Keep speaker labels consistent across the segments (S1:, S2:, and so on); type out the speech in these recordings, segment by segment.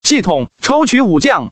S1: 系统抽取武将。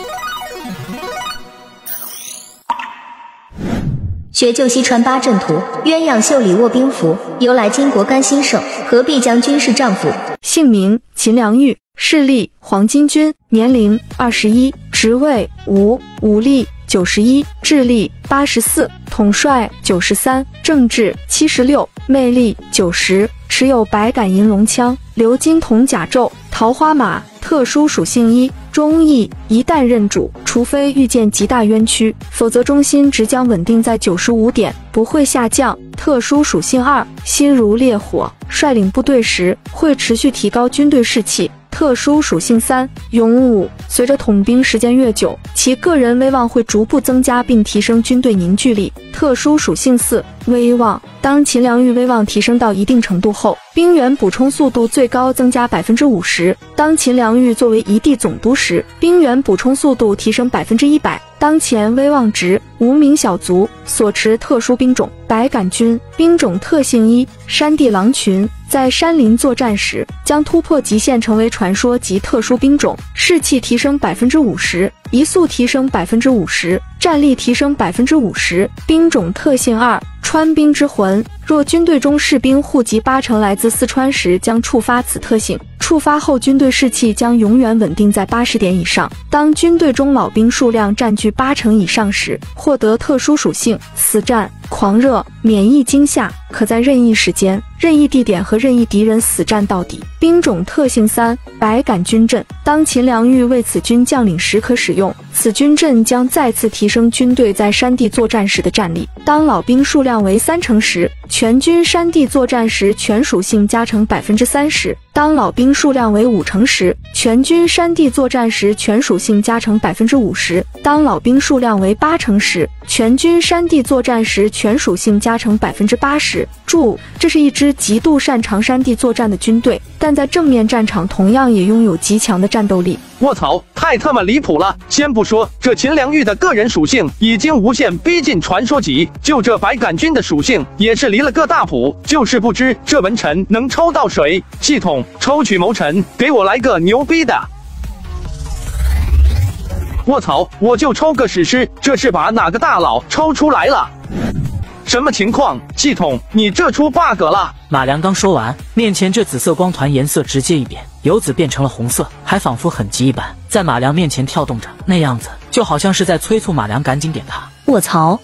S2: 学救西传八阵图，鸳鸯袖里卧冰符，由来金国甘兴盛，何必将军是丈夫？
S3: 姓名秦良玉，势力黄巾军，年龄21，职位武力91，智力84，统帅93，政治76，魅力90，持有百杆银龙枪、鎏金铜甲胄、桃花马，特殊属性1。忠义一旦认主，除非遇见极大冤屈，否则中心值将稳定在95点，不会下降。特殊属性2，心如烈火，率领部队时会持续提高军队士气。特殊属性3，勇武，随着统兵时间越久，其个人威望会逐步增加并提升军队凝聚力。特殊属性4，威望，当秦良玉威望提升到一定程度后，兵员补充速度最高增加50%。当秦良玉作为一地总督时，兵员补充速度提升100%。当前威望值无名小卒，所持特殊兵种百杆军，兵种特性1，山地狼群，在山林作战时将突破极限成为传说级特殊兵种，士气提升50%，移速提升50%，战力提升50%。兵种特性2，川兵之魂，若军队中士兵户籍80%来自四川时，将触发此特性，触发后军队士气将永远稳定在80点以上。当军队中老兵数量占据80%以上时，获得特殊属性死战、狂热、免疫惊吓，可在任意时间、任意地点和任意敌人死战到底。兵种特性3，百杆军阵，当秦良玉为此军将领时可使用，此军阵将再次提升军队在山地作战时的战力。当老兵数量为30%时，全军山地作战时全属性加成30%。当老兵数量为50%时，全军山地作战时全属性加成50%。当老兵数量为80%时，全军山地作战时全属性加成80%。注：这是一支极度擅长山地作战的军队，但在正面战场同样也拥有极强的战斗力。
S1: 卧槽，太他妈离谱了！先不说这秦良玉的个人属性已经无限逼近传说级，就这百杆军的属性也是离了个大谱，就是不知这文臣能抽到谁。系统抽取谋臣，给我来个牛逼的！卧槽，我就抽个史诗，这是把哪个大佬抽出来了？什么情况？系统，你这出 bug 了！
S4: 马良刚说完，面前这紫色光团颜色直接一变，由紫变成了红色，还仿佛很急一般，在马良面前跳动着，那样子就好像是在催促马良赶紧点他。
S2: 卧槽！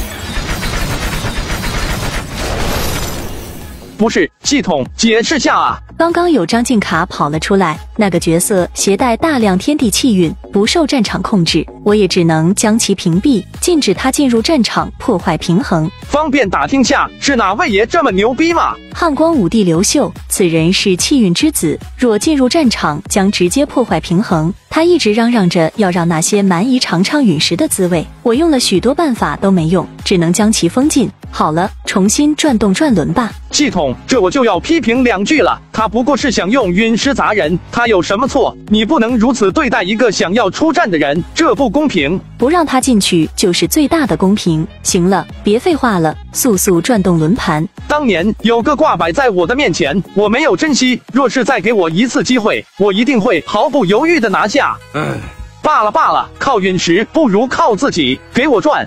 S1: 不是，系统解释下啊！
S2: 刚刚有张晋卡跑了出来，那个角色携带大量天地气运，不受战场控制，我也只能将其屏蔽，禁止他进入战场破坏平衡。
S1: 方便打听下是哪位爷这么牛逼吗？
S2: 汉光武帝刘秀，此人是气运之子，若进入战场将直接破坏平衡。他一直嚷嚷着要让那些蛮夷尝尝陨石的滋味，我用了许多办法都没用，只能将其封禁。好了，重新转动转轮吧。
S1: 系统，这我就要批评2句了，他不过是想用陨石砸人，他有什么错？你不能如此对待一个想要出战的人，这不公平。
S2: 不让他进去就是最大的公平。行了，别废话了，速速转动轮盘。
S1: 当年有个挂摆在我的面前，我没有珍惜，若是再给我一次机会，我一定会毫不犹豫的拿下。罢了，靠陨石不如靠自己，给我转。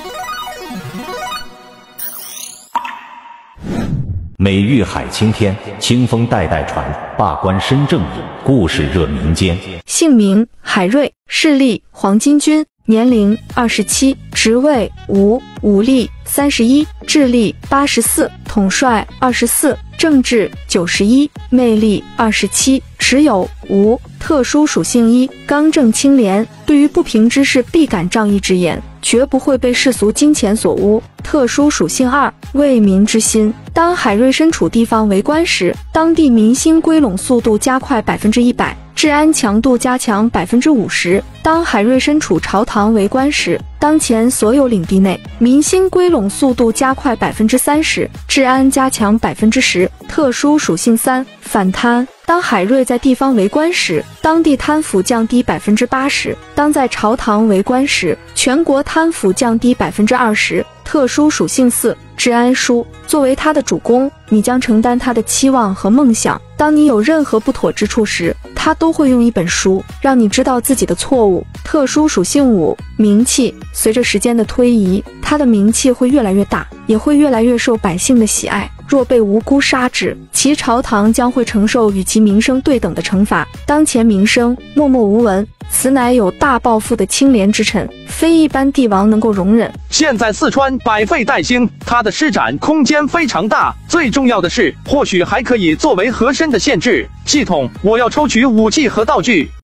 S5: 美玉海青天，清风代代传，罢官深正义，故事热民间。
S3: 姓名海瑞，势力黄巾军，年龄27，职位武力31，智力84，统帅24，政治91，魅力27，持有特殊属性1，刚正清廉，对于不平之事必敢仗义直言，绝不会被世俗金钱所污。特殊属性2，为民之心，当海瑞身处地方为官时，当地民心归拢速度加快100%，治安强度加强50%。当海瑞身处朝堂为官时，当前所有领地内民心归拢速度加快30%，治安加强10%。特殊属性3，反贪， 当海瑞在地方为官时，当地贪腐降低80%；当在朝堂为官时，全国贪腐降低20%。特殊属性4，治安书。作为他的主公，你将承担他的期望和梦想。当你有任何不妥之处时，他都会用一本书让你知道自己的错误。特殊属性5，名气。随着时间的推移，他的名气会越来越大，也会越来越受百姓的喜爱。若被无辜杀之，其朝堂将会承受与其名声对等的惩罚。当前名声默默无闻，此乃有大抱负的清廉之臣，非一般帝王能够容忍。
S1: 现在四川百废待兴，它的施展空间非常大。最重要的是，或许还可以作为和珅的限制系统。我要抽取武器和道具。